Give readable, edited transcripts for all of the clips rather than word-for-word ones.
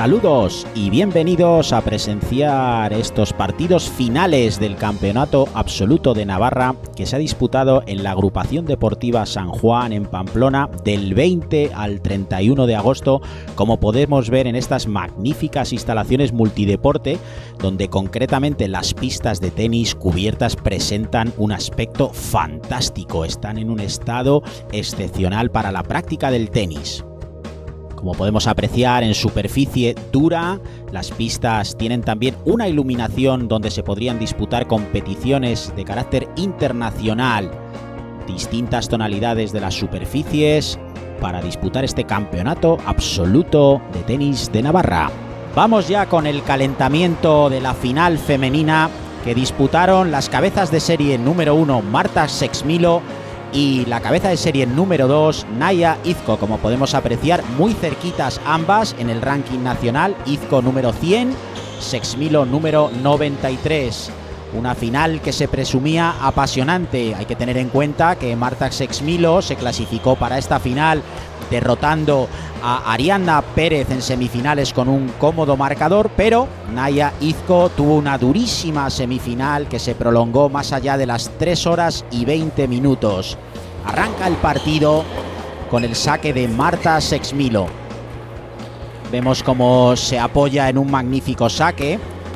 Saludos y bienvenidos a presenciar estos partidos finales del Campeonato Absoluto de Navarra que se ha disputado en la Agrupación Deportiva San Juan en Pamplona del 20 al 31 de agosto, como podemos ver en estas magníficas instalaciones multideporte, donde concretamente las pistas de tenis cubiertas presentan un aspecto fantástico, están en un estado excepcional para la práctica del tenis. Como podemos apreciar, en superficie dura, las pistas tienen también una iluminación donde se podrían disputar competiciones de carácter internacional, distintas tonalidades de las superficies para disputar este campeonato absoluto de tenis de Navarra. Vamos ya con el calentamiento de la final femenina que disputaron las cabezas de serie número 1 Marta Sexmilo y la cabeza de serie número 2, Naya Izko. Como podemos apreciar, muy cerquitas ambas en el ranking nacional. Izko número 100, Sexmilo número 93. Una final que se presumía apasionante. Hay que tener en cuenta que Marta Sexmilo se clasificó para esta final derrotando a Ariadna Pérez en semifinales con un cómodo marcador, pero Naya Izko tuvo una durísima semifinal que se prolongó más allá de las 3 horas y 20 minutos. Arranca el partido con el saque de Marta Sexmilo. Vemos cómo se apoya en un magnífico saque.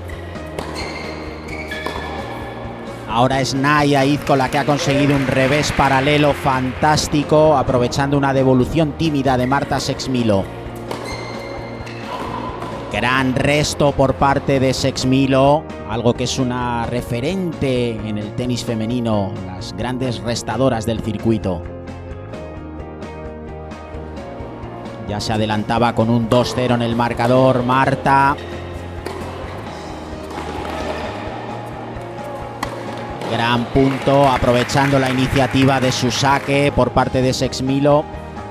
Ahora es Naya Izko la que ha conseguido un revés paralelo fantástico, aprovechando una devolución tímida de Marta Sexmilo. Gran resto por parte de Sexmilo, algo que es una referente en el tenis femenino, las grandes restadoras del circuito. Ya se adelantaba con un 2-0 en el marcador Marta. Gran punto, aprovechando la iniciativa de su saque por parte de Sexmilo.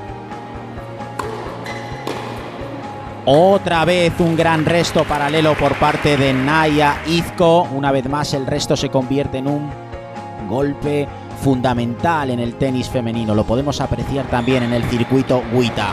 Otra vez un gran resto paralelo por parte de Naya Izko. Una vez más el resto se convierte en un golpe fundamental en el tenis femenino. Lo podemos apreciar también en el circuito WTA.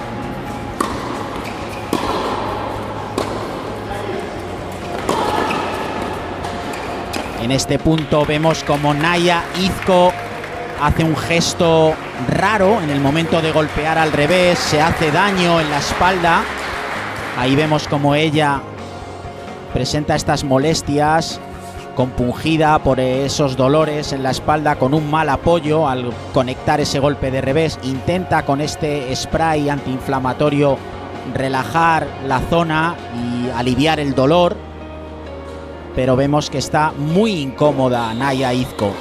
En este punto vemos como Naya Izko hace un gesto raro en el momento de golpear al revés, se hace daño en la espalda. Ahí vemos como ella presenta estas molestias, compungida por esos dolores en la espalda, con un mal apoyo al conectar ese golpe de revés. Intenta con este spray antiinflamatorio relajar la zona y aliviar el dolor, pero vemos que está muy incómoda Naya Izko.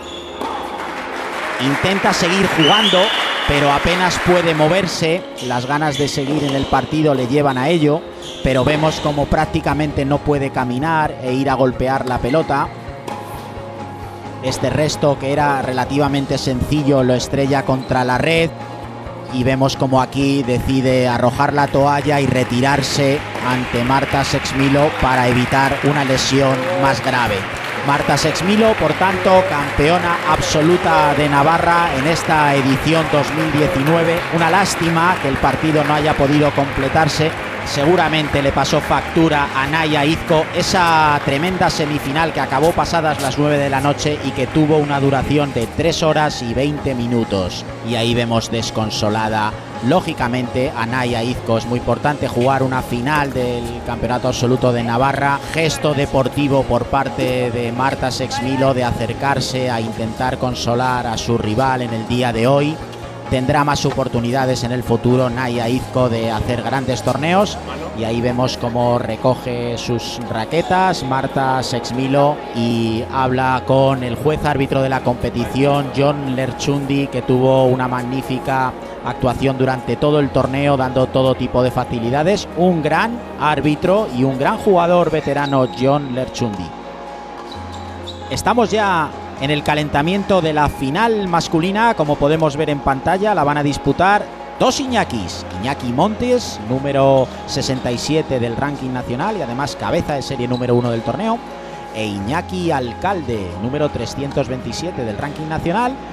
Intenta seguir jugando, pero apenas puede moverse. Las ganas de seguir en el partido le llevan a ello, pero vemos como prácticamente no puede caminar e ir a golpear la pelota. Este resto, que era relativamente sencillo, lo estrella contra la red. Y vemos como aquí decide arrojar la toalla y retirarse ante Marta Sexmilo para evitar una lesión más grave. Marta Sexmilo, por tanto, campeona absoluta de Navarra en esta edición 2019. Una lástima que el partido no haya podido completarse. Seguramente le pasó factura a Naya Izko esa tremenda semifinal que acabó pasadas las 9 de la noche y que tuvo una duración de 3 horas y 20 minutos. Y ahí vemos desconsolada, lógicamente, a Naya Izko. Es muy importante jugar una final del Campeonato Absoluto de Navarra. Gesto deportivo por parte de Marta Sexmilo de acercarse a intentar consolar a su rival en el día de hoy. Tendrá más oportunidades en el futuro Naya Izko de hacer grandes torneos, y ahí vemos cómo recoge sus raquetas Marta Sexmilo y habla con el juez árbitro de la competición, John Lerchundi, que tuvo una magnífica actuación durante todo el torneo, dando todo tipo de facilidades. Un gran árbitro y un gran jugador veterano, John Lerchundi. Estamos ya en el calentamiento de la final masculina. Como podemos ver en pantalla, la van a disputar dos Iñakis. Iñaki Montes, número 67 del ranking nacional y además cabeza de serie número 1 del torneo, e Iñaki Alcalde, número 327 del ranking nacional,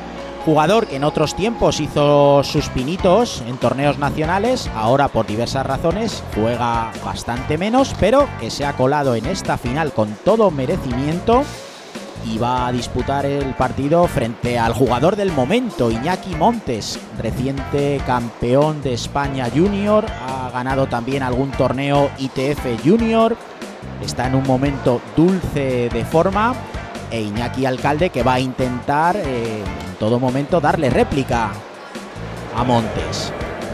Jugador que en otros tiempos hizo sus pinitos en torneos nacionales, ahora por diversas razones juega bastante menos, pero que se ha colado en esta final con todo merecimiento y va a disputar el partido frente al jugador del momento, Iñaki Montes, reciente campeón de España Junior, ha ganado también algún torneo ITF Junior, está en un momento dulce de forma, e Iñaki Alcalde, que va a intentar en todo momento darle réplica a Montes.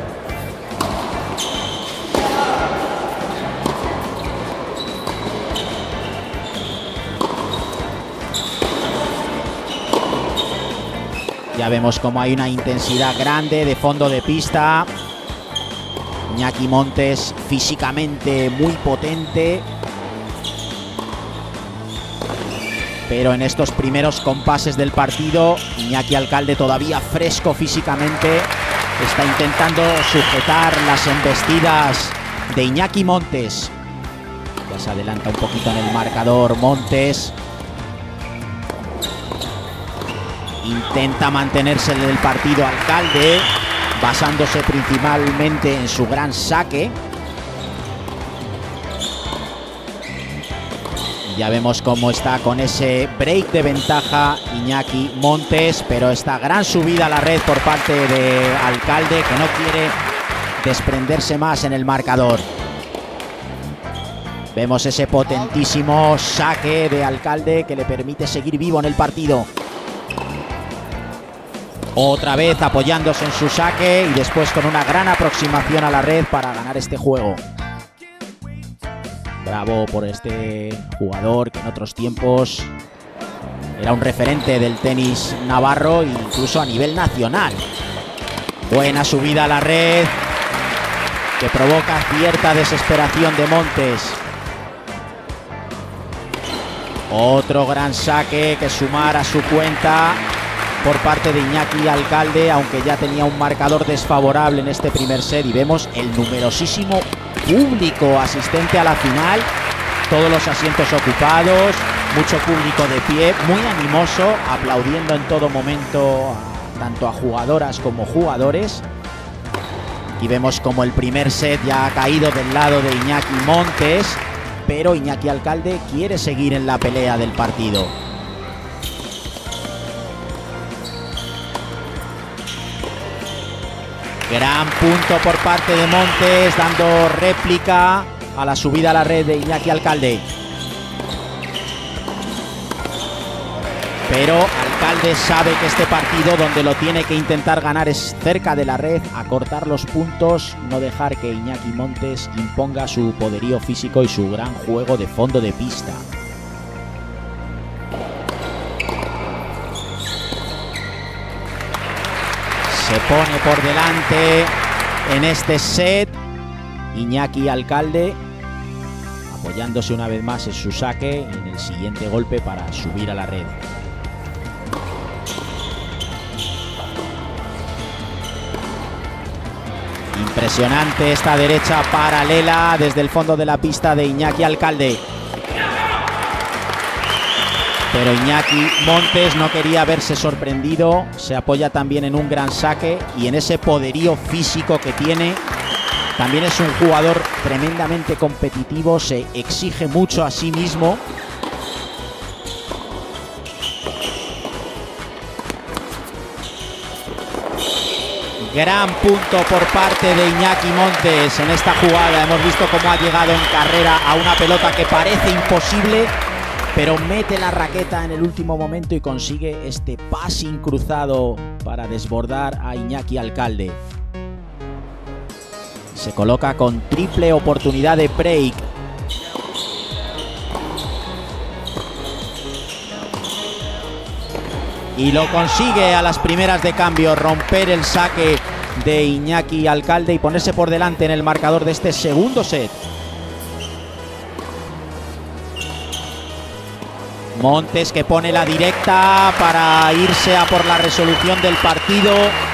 Ya vemos como hay una intensidad grande de fondo de pista. Iñaki Montes físicamente muy potente, pero en estos primeros compases del partido, Iñaki Alcalde, todavía fresco físicamente, está intentando sujetar las embestidas de Iñaki Montes. Ya se adelanta un poquito en el marcador Montes. Intenta mantenerse en el partido Alcalde, basándose principalmente en su gran saque. Ya vemos cómo está con ese break de ventaja Iñaki Montes, pero esta gran subida a la red por parte de Alcalde, que no quiere desprenderse más en el marcador. Vemos ese potentísimo saque de Alcalde que le permite seguir vivo en el partido. Otra vez apoyándose en su saque y después con una gran aproximación a la red para ganar este juego. Bravo por este jugador que en otros tiempos era un referente del tenis navarro, incluso a nivel nacional. Buena subida a la red que provoca cierta desesperación de Montes. Otro gran saque que sumar a su cuenta por parte de Iñaki Alcalde, aunque ya tenía un marcador desfavorable en este primer set. Y vemos el numerosísimo público asistente a la final, todos los asientos ocupados, mucho público de pie, muy animoso, aplaudiendo en todo momento tanto a jugadoras como jugadores. Y vemos como el primer set ya ha caído del lado de Iñaki Montes, pero Iñaki Alcalde quiere seguir en la pelea del partido. Gran punto por parte de Montes, dando réplica a la subida a la red de Iñaki Alcalde. Pero Alcalde sabe que este partido, donde lo tiene que intentar ganar, es cerca de la red, acortar los puntos, no dejar que Iñaki Montes imponga su poderío físico y su gran juego de fondo de pista. Se pone por delante en este set Iñaki Alcalde, apoyándose una vez más en su saque y en el siguiente golpe para subir a la red. Impresionante esta derecha paralela desde el fondo de la pista de Iñaki Alcalde. Pero Iñaki Montes no quería verse sorprendido, se apoya también en un gran saque y en ese poderío físico que tiene. También es un jugador tremendamente competitivo, se exige mucho a sí mismo. Gran punto por parte de Iñaki Montes en esta jugada. Hemos visto cómo ha llegado en carrera a una pelota que parece imposible, pero mete la raqueta en el último momento y consigue este passing cruzado para desbordar a Iñaki Alcalde. Se coloca con triple oportunidad de break. Y lo consigue a las primeras de cambio, romper el saque de Iñaki Alcalde y ponerse por delante en el marcador de este segundo set. Montes, que pone la directa para irse a por la resolución del partido.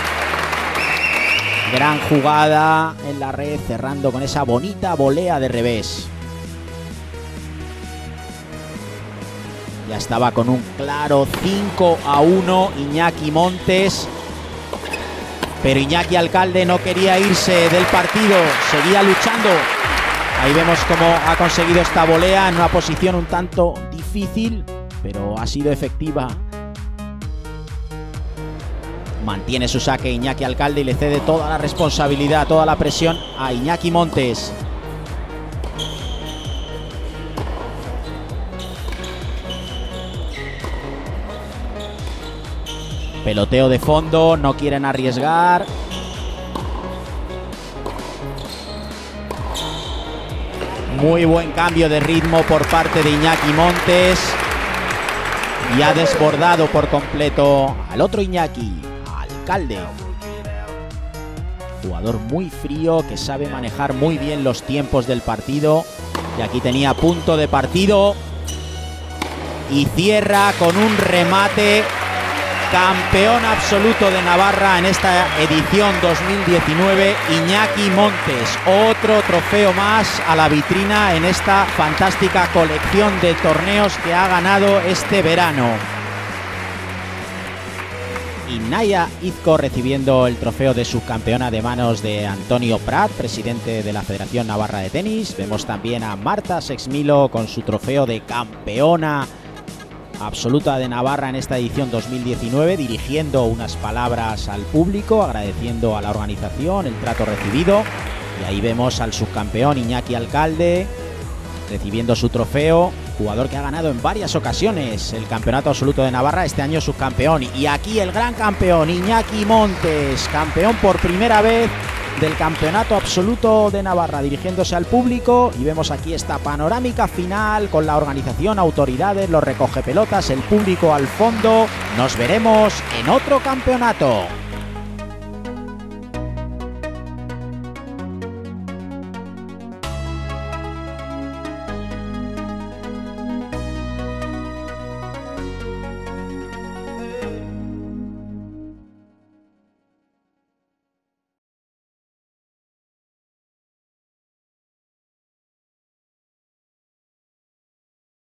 Gran jugada en la red, cerrando con esa bonita volea de revés. Ya estaba con un claro 5-1 Iñaki Montes. Pero Iñaki Alcalde no quería irse del partido, seguía luchando. Ahí vemos cómo ha conseguido esta volea en una posición un tanto difícil, pero ha sido efectiva. Mantiene su saque Iñaki Alcalde y le cede toda la responsabilidad, toda la presión a Iñaki Montes. Peloteo de fondo, no quieren arriesgar. Muy buen cambio de ritmo por parte de Iñaki Montes. Y ha desbordado por completo al otro Iñaki, Alcalde. Jugador muy frío que sabe manejar muy bien los tiempos del partido. Y aquí tenía punto de partido. Y cierra con un remate. Campeón absoluto de Navarra en esta edición 2019, Iñaki Montes. Otro trofeo más a la vitrina en esta fantástica colección de torneos que ha ganado este verano. Inaya Izco recibiendo el trofeo de subcampeona de manos de Antonio Prat, presidente de la Federación Navarra de Tenis. Vemos también a Marta Sexmilo con su trofeo de campeona absoluta de Navarra en esta edición 2019, dirigiendo unas palabras al público, agradeciendo a la organización el trato recibido. Y ahí vemos al subcampeón Iñaki Alcalde recibiendo su trofeo, jugador que ha ganado en varias ocasiones el campeonato absoluto de Navarra, este año subcampeón. Y aquí el gran campeón Iñaki Montes, campeón por primera vez del campeonato absoluto de Navarra, dirigiéndose al público. Y vemos aquí esta panorámica final con la organización, autoridades, los recogepelotas, el público al fondo. Nos veremos en otro campeonato.